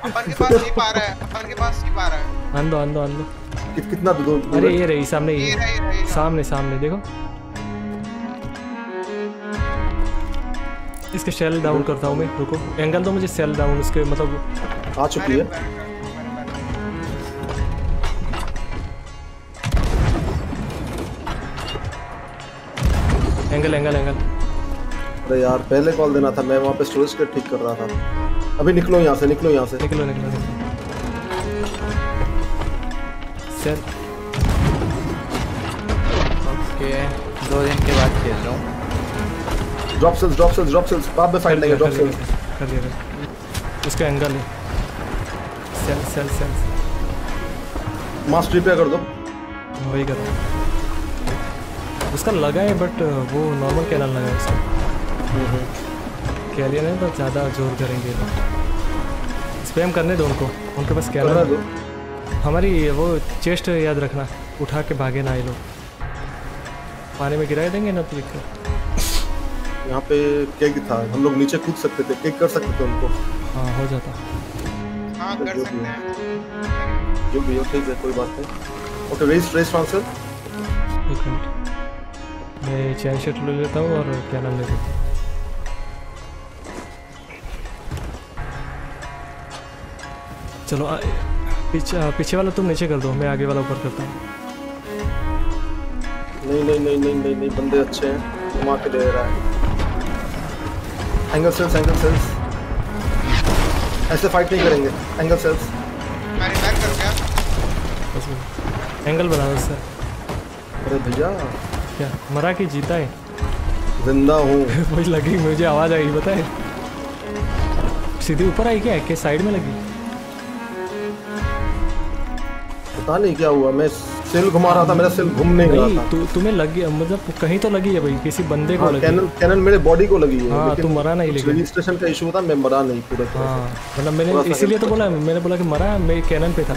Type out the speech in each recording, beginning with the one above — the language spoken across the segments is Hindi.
अपन के पास जीप आ रहा है, अपन के पास जीप आ रहा है। आन दो कितना दूर? अरे ये रही सामने, ये सामने सामने देखो। इसके सेल डाउन करता हूँ मैं, रुको। एंगल दो मुझे, सेल डाउन उसके मतलब आ चुकी है। Angle angle angle. अरे यार पहले कॉल देना था, मैं वहाँ पे स्टोरेज के ठीक कर रहा था। अभी निकलो यहाँ से, निकलो यहाँ से। निकलो निकलो निकलो। सेल ओके, 2 दिन के बाद खेल रहा हूँ। ड्रॉप सेल्स बाद में फाइट लेंगे। ड्रॉप सेल्स कर दिया। उसका एंगल है। सेल मास्टर रिपेयर कर दो। वही कर रहा हूँ। उसका लगा है बट वो नॉर्मल कैनल लगा है उसका। कैलियन है तो ज़्यादा जोर करेंगे लोग। स्पैम करने दो उनको, उनके पास कैनल। हमारी वो चेस्ट याद रखना, उठा के भागे ना ये लोग। पानी में गिरा देंगे ना तो यहाँ पे केक था, हम लोग नीचे कूद सकते थे, केक कर सकते थे उनको। हाँ हो जाता। हाँ कर सकते हैं। जो भी हो ठीक है, कोई बात नहीं। Okay race transfer. एक मिनट, मैं चैन शर्ट ले लेता हूँ और कैनल ले लेता हूँ। चलो पीछे वाला तुम नीचे कर दो, मैं आगे वाला ऊपर करता हूँ। नहीं, बंदे अच्छे हैं, घुमा के दे रहा है। एंगल सेल्स ऐसे फाइट नहीं करेंगे। एंगल सेल्स मैंने बैक करो क्या? बस एंगल बना दो सर। अरे भैया क्या मरा कि जीता है? जिंदा हूँ। वही लगी मुझे, आवाज़ आई बताए। सीधी ऊपर आई क्या कि साइड में लगी? पता नहीं क्या हुआ, मैं सेल घुमा रहा था, मेरा सेल घूम नहीं रहा था। तुम्हें लगी, मतलब कहीं तो लगी है भाई, किसी बंदे को लगी। कैनन मेरे बॉडी को लगी है। हाँ तुम मरा नहीं, लेकिन रजिस्ट्रेशन का इशू था, मैं मरा नहीं पूरा। हाँ मतलब मैंने इसीलिए तो बोला, मैंने बोला कि मरा, मैं कैनन पे था।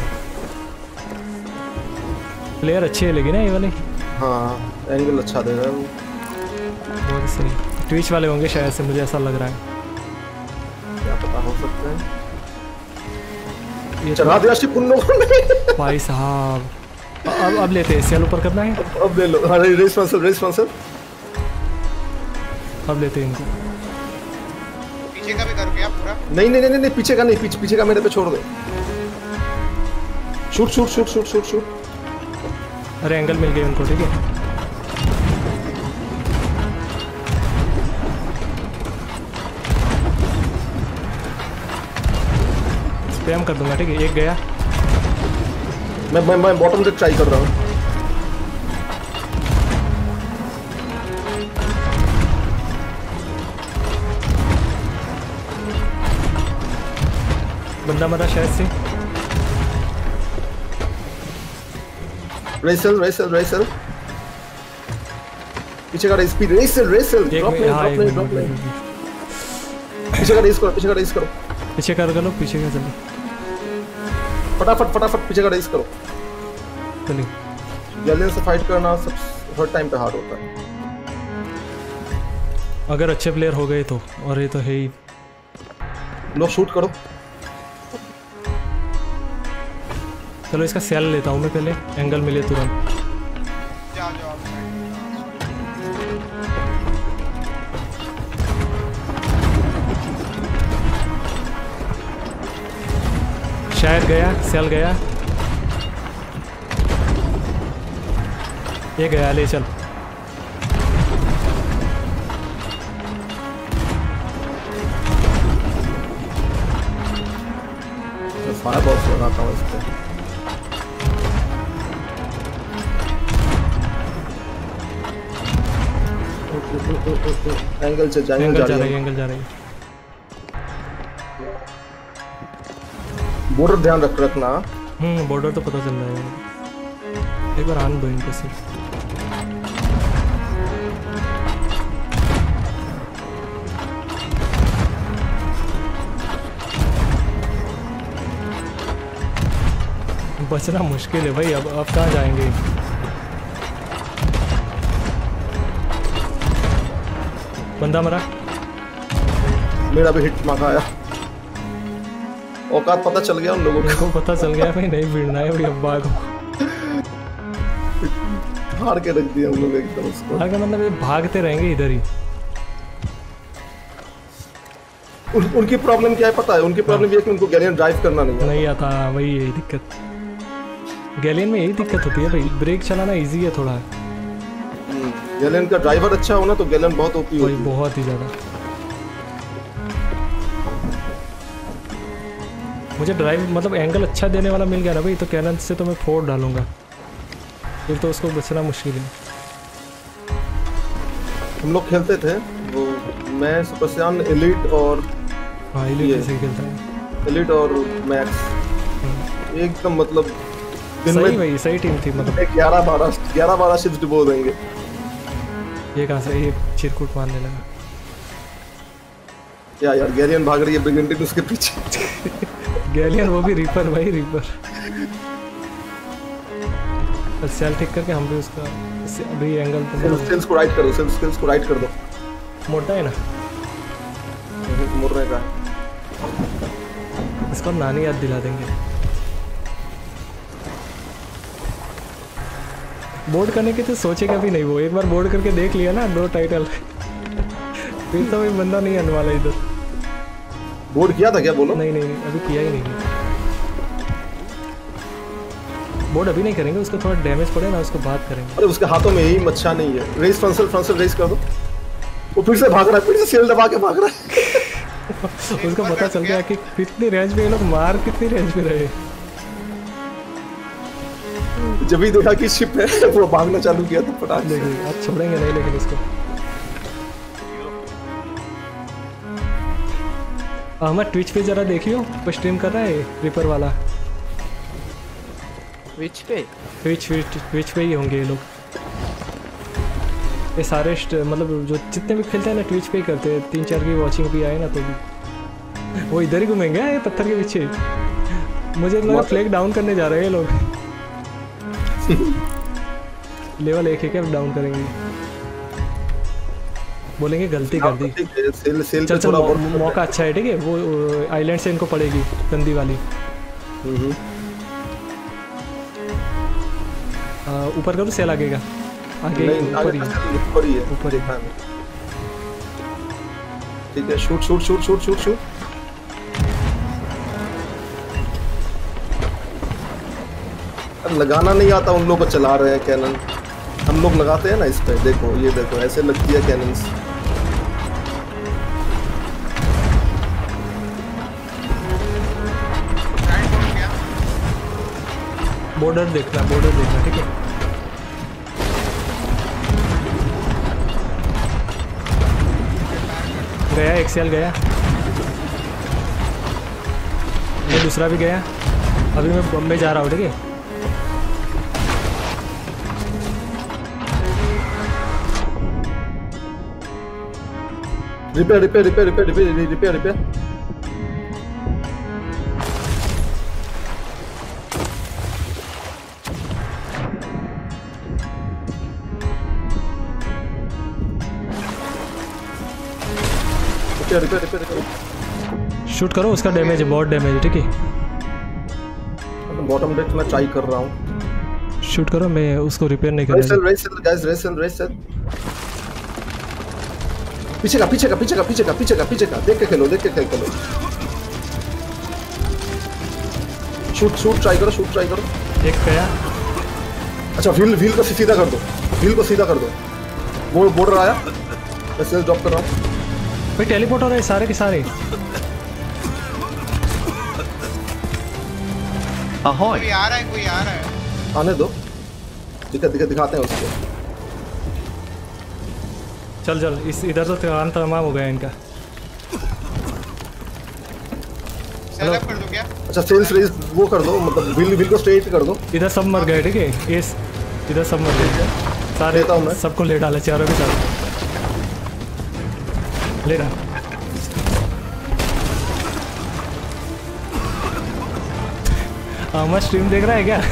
प्लेयर अच्छे है लेकिन ना ये वाले। हाँ एंगल अच्छा दे रहा है वो। बहुत सही। ट्विच वाले होंगे शायद से, मुझे ऐसा लग रहा है। क्या पता, हो सकता है। ये चढ़ा दिया शिप उन लोगों ने। भाई साहब अब लेते हैं, सेल ऊपर करना है। अब ले लो। अरे रेस्पॉन्सिबल। अब लेते हैं इनको। पीछे का भी करो क्या पूरा? नहीं, पीछे का नहीं, पीछे का मेरे पे छोड़ दो। शूट। अरे एंगल मिल गए उनको, ठीक है। स्पैम कर दूंगा, ठीक है। एक गया। मैं बॉटम से ट्राई कर रहा हूँ। बंदा मरा शायद से। रेसल पीछे का स्पीड। रेसल ड्रॉप नहीं। पीछे का रेस करो। पीछे कर लो, पीछे का जल्दी। फटाफट पीछे का रेस करो। चलिए गैलियन से फाइट करना सब हर टाइम पे हार्ड होता है, अगर अच्छे प्लेयर हो गए तो। और ये तो है ही। लो शूट करो। चलो इसका सेल लेता हूँ मैं पहले, एंगल मिले तुरंत। जाओ शायद गया, सेल गया। ये गया, ले चल। फायर बॉक्स लगाता हूँ इस पे। एंगल जा रही है। बॉर्डर ध्यान रखना। बॉर्डर तो पता चल रहा है। एक बार आने दो इनको सिर्फ। बचना मुश्किल है भाई। अब कहाँ जाएंगे? बंदा मरा। मेरा भी हिट मांगा आया। औकात पता चल गया उन लोगों को। इनको पता चल गया भाई नहीं भिड़ना है भाई अब्बा को। हार के रख दिया उन लोग एकदम उसको। आगे मतलब ये भागते रहेंगे इधर ही। उनकी प्रॉब्लम क्या है पता है? उनकी प्रॉब्लम ये है कि उनको गैलियन ड्राइव करना नहीं आता। वही यही दिक्कत गैलियन में, यही दिक्कत होती है भाई। ब्रेक चलाना इजी है थोड़ा। गैलियन का ड्राइवर अच्छा हो ना तो गैलियन बहुत ओपी होती है, बहुत ही ज्यादा। मुझे ड्राइव मतलब एंगल अच्छा देने वाला मिल गया ना भाई, तो कैनन से तो मैं फोड़ डालूंगा, फिर तो उसको बचना मुश्किल है। हम लोग खेलते थे वो, मैं सुपरसियान एलिट और एलिट से खेलता है, एलिट और मैक्स एकदम मतलब दिन में भाई सही टीम थी मतलब। 11-12 शिफ्ट डुबो देंगे। ये कहाँ से ये चिरकुट मारने लगा क्या यार? गैलियन भाग रही है ब्रिगेंडिन उसके पीछे। गैलियन वो भी रीपर भाई, रीपर। सेल ठीक करके हम भी उसका अभी एंगल तो सेल्स को राइट करो, सेल्स को राइट कर दो। मोटा है ना मुड़ने का, इसको नानी याद दिला देंगे। बोर्ड करने की तो सोचेगा भी नहीं वो, एक बार बोर्ड करके देख लिया ना 2 टाइटल फिर तो कोई बंदा नहीं आने वाला इधर। बोर्ड किया था क्या? बोलो। नहीं अभी किया ही नहीं। बोर्ड अभी नहीं करेंगे, उसको थोड़ा डैमेज पड़े ना उसको बात करेंगे। अरे उसके हाथों में यही मच्छा नहीं है। रेस फ्रंसल रेस कर दो। वो फिर से भाग रहा है, फिर से सेल दबा के भाग रहा है। उसको पता चल गया कि कितनी रेंज में ये लोग मार कितनी रेंज में रहे। जब ही देखा कि शिप है वो भागना चालू किया तो पटाख से। अब छोड़ेंगे नहीं लेकिन इसको। अहमद ट्विच पे जरा देखियो, कोई स्ट्रीम कर रहा है रिपर वाला। ट्विच पे ही होंगे ये लोग। ये सारे मतलब जो जितने भी खेलते हैं ना ट्विच पे ही करते हैं। 3-4 की वॉचिंग भी आए ना तो भी वो इधर ही घूमेंगे ये पत्थर के पीछे। मुझे लगा फ्लैग डाउन करने जा रहे हैं ये लोग। लेवल 1 है डाउन करेंगे, बोलेंगे गलती कर दी। चल मौका अच्छा है, ठीक है। वो आइलैंड से इनको पड़ेगी गंदी वाली। ऊपर करो, सेल आगे ऊपर ही है। ठीक है, शूट। लगाना नहीं आता उन लोगों को, चला रहे हैं कैनन। हम लोग लगाते हैं ना इस पे, देखो ये देखो ऐसे लगती है कैनन्स। बॉर्डर देखना ठीक है। गया एक्सेल गया, ये दूसरा भी गया। अभी मैं बॉम्बे जा रहा हूँ, ठीक है। रिपेयर। शूट करो, उसका डैमेज है, बहुत डैमेज है, ठीक है। बॉटम डेक मैं ट्राई कर रहा हूँ। शूट करो, मैं उसको रिपेयर नहीं कर रहा। रेसल पीछे का देख के खेलो। शूट ट्राई करो। एक गया। अच्छा व्हील को सीधा कर दो। वो बॉर्डर आया, मैं सेल ड्रॉप कर रहा हूँ भाई। टेलीपोर्ट हो रहे सारे के सारे। कोई आ रहा है। आने दो, दिखाते हैं उसको। चल इस इधर तो काम तमाम हो गया इनका। सेटअप कर दो क्या? अच्छा सेल्स रेस वो कर दो, मतलब व्हील को स्ट्रेट कर दो। इधर सब मर गए, ठीक है। ये इधर सब मर गए सारे, सबको ले डाला, चारों के साथ ले रहा। स्ट्रीम देख रहा है क्या?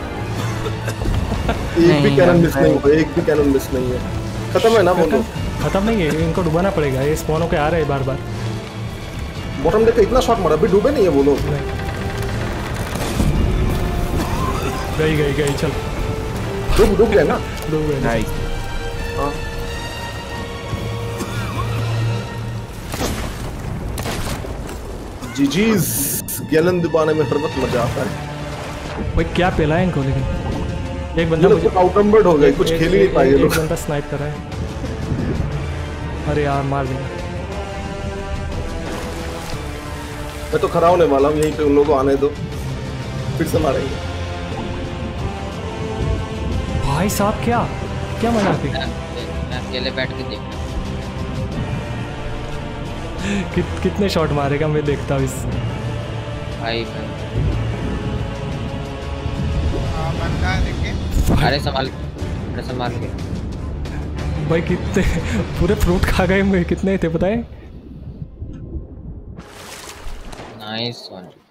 एक भी कैनन मिस नहीं है। खत्म है ना वो? खत्म नहीं है, इनको डुबाना पड़ेगा। ये स्पॉन होके आ रहे हैं बार-बार। बॉटम डेक का इतना शॉट मारा, अभी डूबे नहीं है वो लोग। गई चल। डूब गए ना? डूब गए। नाइस। हाँ जीजीज, गैलन दबाने में हर वक्त मजा आता है भाई। क्या पेला है इनको, लेकिन एक बंदा मुझे आउटनंबर्ड हो गए, कुछ खेल ही नहीं पाए ये लोग। एक बंदा स्नाइप कर रहा है। अरे यार मार दिया। मैं तो खड़ा होने वाला हूँ यहीं पे, उन लोगों को आने दो, फिर से मारेंगे। भाई साहब क्या मजा आती। मैं अकेले बैठ के देख रहा हूँ। कितने शॉट मारेगा मैं देखता हूँ इस भाई बंदा है देखिए। अरे संभाल के। भाई कितने पूरे फ्रूट खा गए, कितने थे पता है? Nice one.